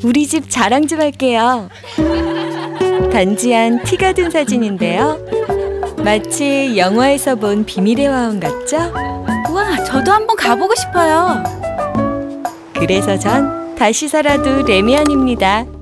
우리 집 자랑 좀 할게요. 단지한 티가 든 사진인데요. 마치 영화에서 본 비밀의 화원 같죠? 우와, 저도 한번 가보고 싶어요. 그래서 전 다시 살아도 레미안입니다.